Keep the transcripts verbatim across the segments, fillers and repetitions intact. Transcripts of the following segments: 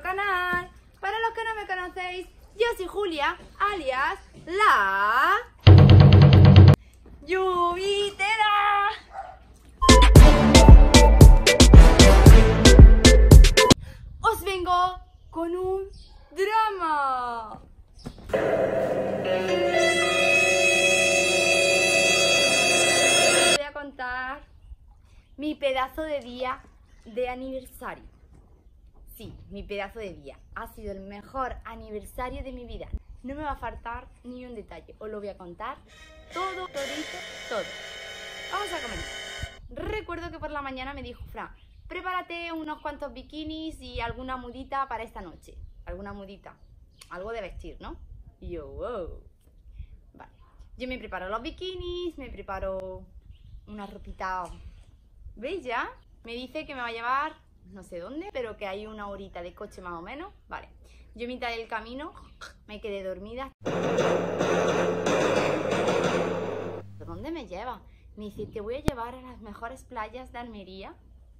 canal. Para los que no me conocéis, yo soy Julia, alias la Yubitera. Os vengo con un drama. Voy a contar mi pedazo de día de aniversario. Sí, mi pedazo de día. Ha sido el mejor aniversario de mi vida. No me va a faltar ni un detalle. Os lo voy a contar todo, todito, todo. Vamos a comenzar. Recuerdo que por la mañana me dijo Fran, prepárate unos cuantos bikinis y alguna mudita para esta noche. Alguna mudita. Algo de vestir, ¿no? Y yo, wow. Vale. Yo me preparo los bikinis, me preparo una ropita bella. Me dice que me va a llevar no sé dónde, pero que hay una horita de coche más o menos. Vale. Yo a mitad del camino me quedé dormida. ¿Dónde me lleva? Me dice, te voy a llevar a las mejores playas de Almería.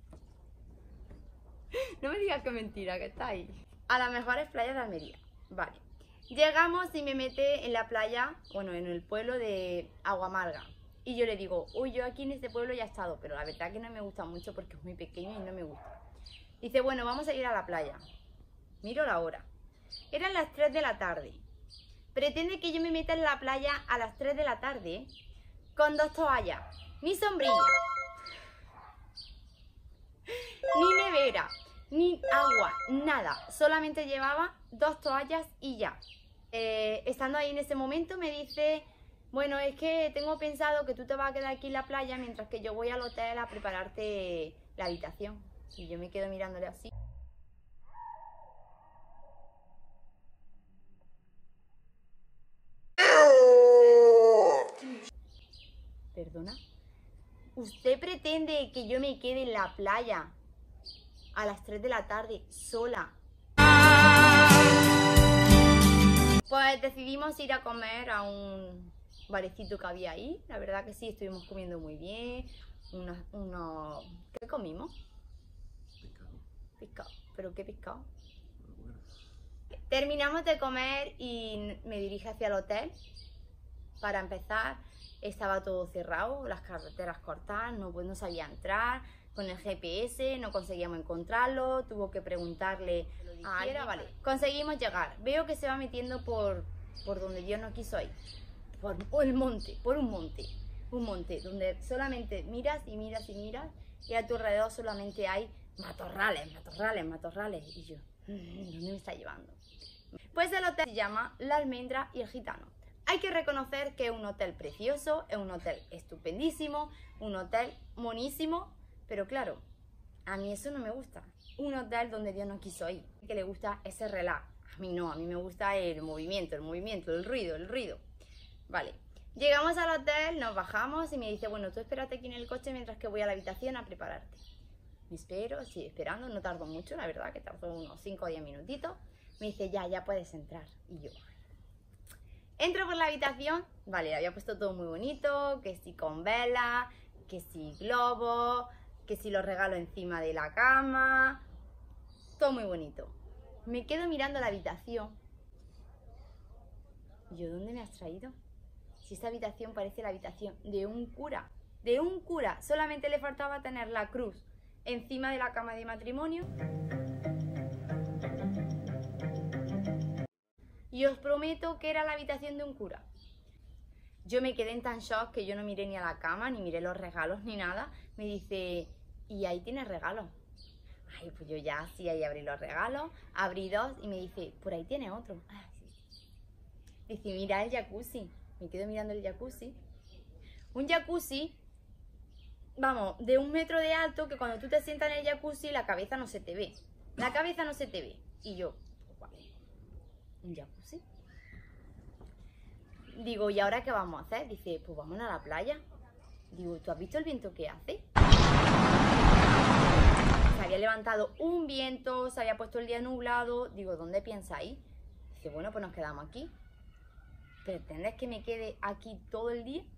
No me digas que mentira, que está ahí. A las mejores playas de Almería. Vale. Llegamos y me mete en la playa, bueno, en el pueblo de Aguamarga. Y yo le digo, uy, yo aquí en este pueblo ya he estado, pero la verdad que no me gusta mucho porque es muy pequeño y no me gusta. Dice, bueno, vamos a ir a la playa. Miro la hora. Eran las tres de la tarde. Pretende que yo me meta en la playa a las tres de la tarde con dos toallas, ni sombrilla, ni nevera, ni agua, nada. Solamente llevaba dos toallas y ya. Eh, estando ahí en ese momento me dice, bueno, es que tengo pensado que tú te vas a quedar aquí en la playa mientras que yo voy al hotel a prepararte la habitación. Y yo me quedo mirándole así. ¿Perdona? ¿Usted pretende que yo me quede en la playa a las tres de la tarde sola? Pues decidimos ir a comer a un barecito que había ahí. La verdad que sí, estuvimos comiendo muy bien. Unos, unos... ¿Qué comimos? Pescado. Pescado. ¿Pero qué pescado? Bueno. Terminamos de comer y me dirige hacia el hotel. Para empezar, estaba todo cerrado, las carreteras cortadas, no, pues no sabía entrar. Con el G P S no conseguíamos encontrarlo, tuvo que preguntarle a alguien. Vale, conseguimos llegar. Veo que se va metiendo por, por donde Dios no quiso ir. Por, por el monte, por un monte. Un monte donde solamente miras y miras y miras y a tu alrededor solamente hay matorrales, matorrales, matorrales. Y yo, ¿dónde me está llevando? Pues el hotel se llama La Almendra y el Gitano. Hay que reconocer que es un hotel precioso, es un hotel estupendísimo, un hotel monísimo, pero claro, a mí eso no me gusta. Un hotel donde Dios no quiso ir, que le gusta ese relax. A mí no, a mí me gusta el movimiento, el movimiento, el ruido, el ruido. Vale, llegamos al hotel, nos bajamos y me dice, bueno, tú espérate aquí en el coche mientras que voy a la habitación a prepararte. Me espero, sí, esperando, no tardo mucho, la verdad que tardó unos cinco o diez minutitos. Me dice, ya, ya puedes entrar. Y yo... Entro por la habitación, vale, había puesto todo muy bonito, que si con vela, que si globo, que si los regalos encima de la cama, todo muy bonito. Me quedo mirando la habitación. ¿Y yo dónde me has traído? Si esta habitación parece la habitación de un cura, de un cura, solamente le faltaba tener la cruz encima de la cama de matrimonio. Y os prometo que era la habitación de un cura. Yo me quedé en tan shock que yo no miré ni a la cama, ni miré los regalos, ni nada. Me dice, ¿y ahí tienes regalos? Ay, pues yo ya sí, ahí abrí los regalos, abrí dos y me dice, por ahí tiene otro. Ay, sí. Dice, mira el jacuzzi. Me quedo mirando el jacuzzi. Un jacuzzi, vamos, de un metro de alto que cuando tú te sientas en el jacuzzi la cabeza no se te ve. La cabeza no se te ve. Y yo, un jacuzzi. Digo, ¿y ahora qué vamos a hacer? Dice, pues vámonos a la playa. Digo, ¿tú has visto el viento que hace? Se había levantado un viento, se había puesto el día nublado. Digo, ¿dónde piensáis? Dice, bueno, pues nos quedamos aquí. ¿Pretendes que me quede aquí todo el día?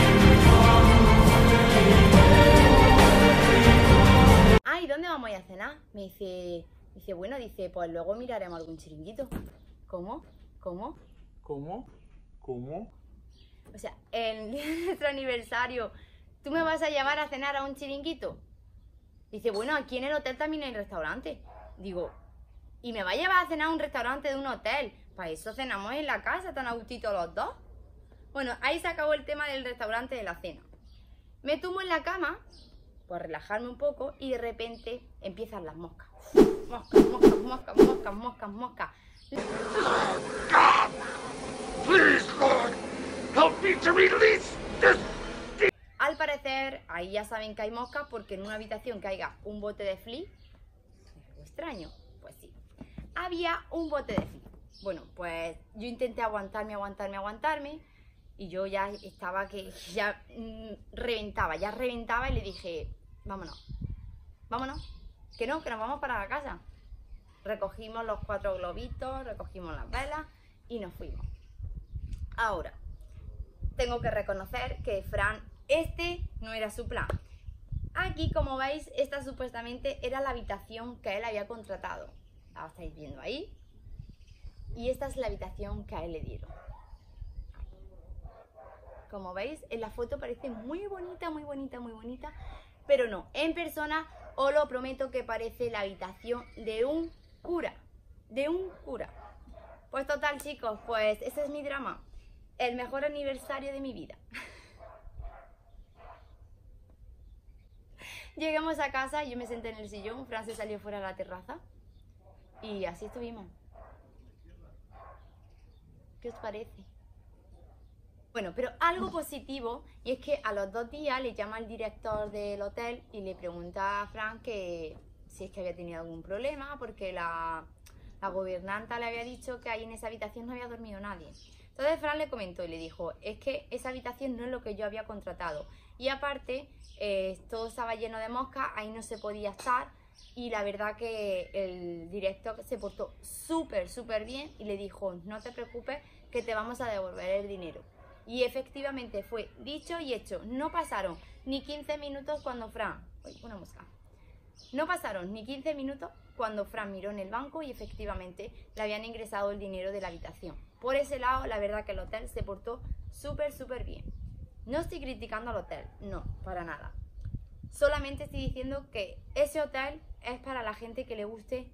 Ah, ¿y dónde vamos a ir a cenar? nada, me dice, dice, bueno, dice, pues luego miraremos algún chiringuito. ¿Cómo? ¿Cómo? ¿Cómo? ¿Cómo? O sea, en nuestro aniversario, ¿tú me vas a llevar a cenar a un chiringuito? Dice, bueno, aquí en el hotel también hay restaurante. Digo, ¿y me va a llevar a cenar a un restaurante de un hotel? Para eso cenamos en la casa, tan a gustito los dos. Bueno, ahí se acabó el tema del restaurante de la cena. Me tumbo en la cama, por relajarme un poco, y de repente empiezan las moscas. Moscas, moscas, moscas, moscas, moscas, moscas. Oh, God! Please, Lord, help me to release this. Al parecer, ahí ya saben que hay moscas porque en una habitación que haya un bote de flea, ¿es algo extraño? Pues sí. Había un bote de flea. Bueno, pues yo intenté aguantarme, aguantarme, aguantarme. Y yo ya estaba que ya mmm, reventaba, ya reventaba y le dije, vámonos, vámonos, que no, que nos vamos para la casa. Recogimos los cuatro globitos, recogimos las velas y nos fuimos. Ahora, tengo que reconocer que Fran, este no era su plan. Aquí, como veis, esta supuestamente era la habitación que él había contratado. La estáis viendo ahí. Y esta es la habitación que a él le dieron. Como veis, en la foto parece muy bonita, muy bonita, muy bonita. Pero no, en persona os lo prometo que parece la habitación de un cura. De un cura. Pues total, chicos, pues ese es mi drama. El mejor aniversario de mi vida. Llegamos a casa, yo me senté en el sillón, Fran se salió fuera a la terraza. Y así estuvimos. ¿Qué os parece? Bueno, pero algo positivo, y es que a los dos días le llama el director del hotel y le pregunta a Fran que si es que había tenido algún problema, porque la, la gobernanta le había dicho que ahí en esa habitación no había dormido nadie. Entonces Fran le comentó y le dijo, es que esa habitación no es lo que yo había contratado. Y aparte, eh, todo estaba lleno de moscas, ahí no se podía estar. Y la verdad que el director se portó súper, súper bien y le dijo, no te preocupes que te vamos a devolver el dinero. Y efectivamente fue dicho y hecho. No pasaron ni quince minutos cuando Fran... Uy, una mosca. No pasaron ni quince minutos cuando Fran miró en el banco y efectivamente le habían ingresado el dinero de la habitación. Por ese lado, la verdad que el hotel se portó súper, súper bien. No estoy criticando al hotel, no, para nada. Solamente estoy diciendo que ese hotel es para la gente que le guste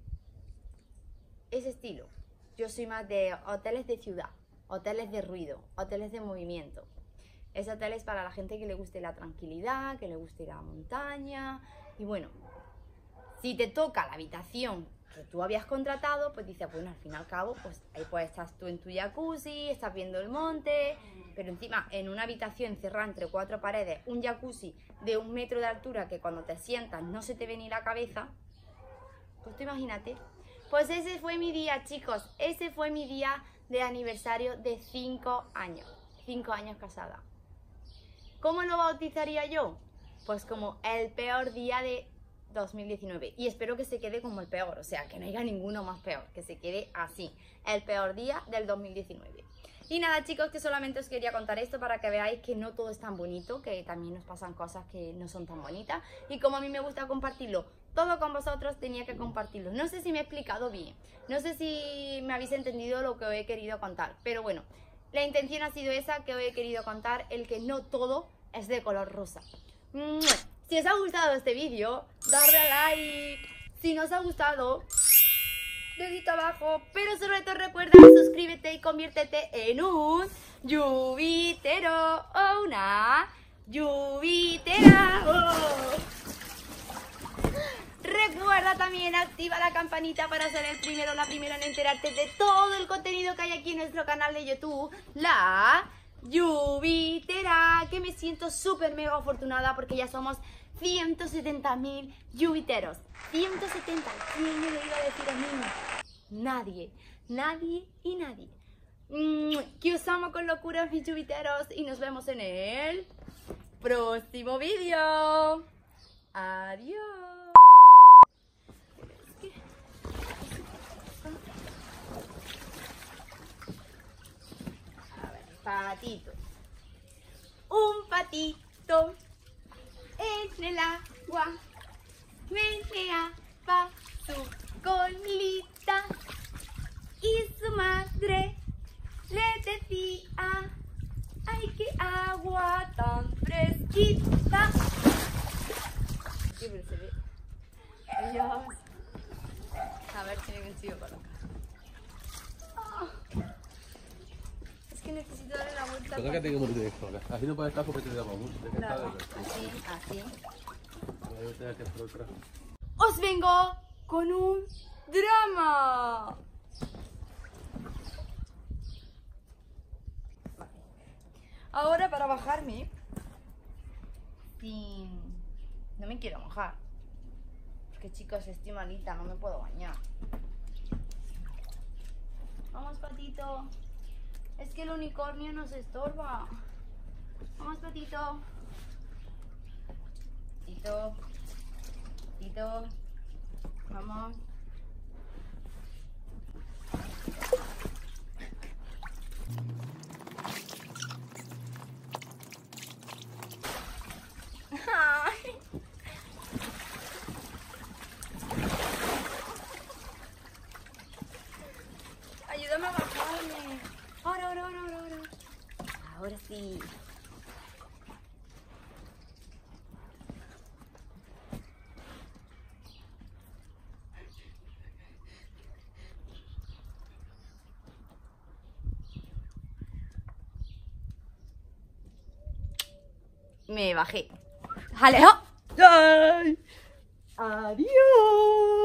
ese estilo. Yo soy más de hoteles de ciudad, hoteles de ruido, hoteles de movimiento. Ese hotel es para la gente que le guste la tranquilidad, que le guste la montaña. Y bueno, si te toca la habitación que tú habías contratado, pues dices, bueno, al fin y al cabo, pues ahí pues estás tú en tu jacuzzi, estás viendo el monte, pero encima en una habitación encerrada entre cuatro paredes, un jacuzzi de un metro de altura que cuando te sientas no se te ve ni la cabeza, pues tú imagínate. Pues ese fue mi día, chicos, ese fue mi día de aniversario de cinco años, cinco años casada. ¿Cómo lo bautizaría yo? Pues como el peor día de dos mil diecinueve, y espero que se quede como el peor, o sea, que no haya ninguno más peor, que se quede así, el peor día del dos mil diecinueve. Y nada, chicos, que solamente os quería contar esto para que veáis que no todo es tan bonito, que también nos pasan cosas que no son tan bonitas, y como a mí me gusta compartirlo todo con vosotros, tenía que compartirlo. No sé si me he explicado bien, no sé si me habéis entendido lo que os he querido contar, pero bueno, la intención ha sido esa, que os he querido contar, el que no todo es de color rosa. Si os ha gustado este vídeo, darle a like. Si no os ha gustado, dedito abajo. Pero sobre todo recuerda, suscríbete y conviértete en un yubitero o una yubitera. Oh. Recuerda también activa la campanita para ser el primero o la primera en enterarte de todo el contenido que hay aquí en nuestro canal de YouTube, La Yubitera, que me siento súper mega afortunada porque ya somos ciento setenta mil yubiteros. ciento setenta, ¿quién me lo iba a decir a mí? Nadie, nadie y nadie. Que os amo con locura, mis yubiteros, y nos vemos en el próximo vídeo. Adiós. A ver, patito. Un patito en el agua menea, va su colita y su madre le decía: ¡ay, qué agua tan fresquita! Sí, pero se ve. Adiós. A ver si me consigo colocar. Oh. Es que necesito darle la vuelta. Toca que tenga un poquito de esto acá. Así no puede estar porque te damos mucho. Claro. Así, así. Que otra. Os vengo con un drama. Ahora para bajarme, sin... no me quiero mojar. Porque chicos, estoy malita, no me puedo bañar. Vamos, Patito. Es que el unicornio nos estorba. Vamos, Patito. Patito. Patito. Vamos. Ay. Ayúdame a bajarme. Ahora, ahora, ahora, ahora, ahora. Ahora sí. Me bajé. ¡Jaleo! ¡Ay! ¡Adiós!